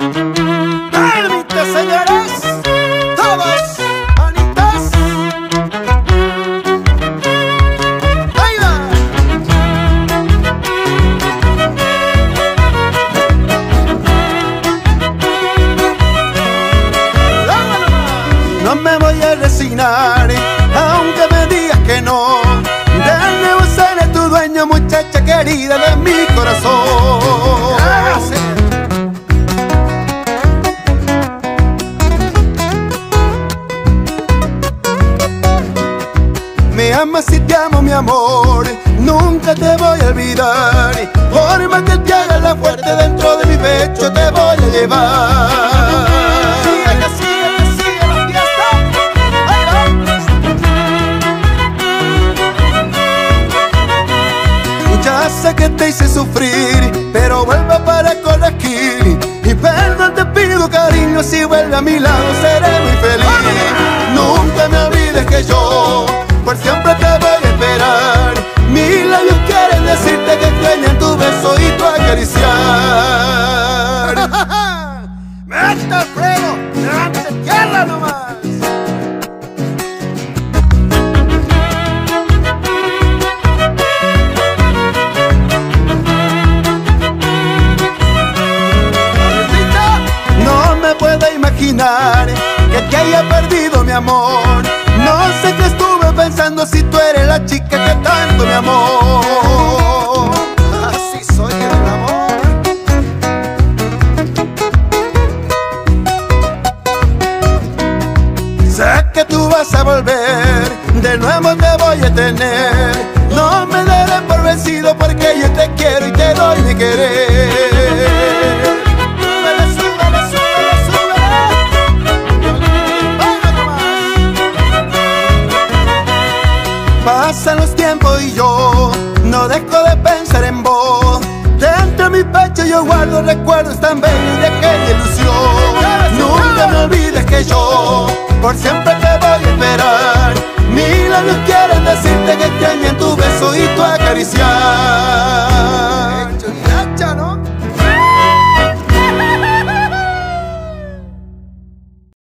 Permite, señores, todos, manitas. Ahí va. No me voy a resignar, aunque me digas que no. De nuevo seré tu dueño, muchacha querida de mi corazón. Me amas y te amo, mi amor, nunca te voy a olvidar. Por más que te haga la fuerte, dentro de mi pecho te voy a llevar. Sigue la fiesta. Ahí va. Ya sé que te hice sufrir, pero vuelvo para corregir. Y perdón te pido, cariño, si vuelve a mi lado seré muy feliz. Nunca me olvides que yo por siempre te voy a esperar. Mis labios quieren decirte que extrañan tu beso y tu acariciar. ¡Mete el freno! ¡Levante tierra nomás! No me puedo imaginar que te haya perdido, mi amor. No sé qué estuve pensando, si tú eres la chica que tanto me amó. Así soy en el amor. Sé que tú vas a volver, de nuevo te voy a tener. No me daré por vencido porque yo te quiero y te doy mi querer. Pasan los tiempos y yo no dejo de pensar en vos. Dentro de mi pecho yo guardo recuerdos tan bellos de aquella ilusión.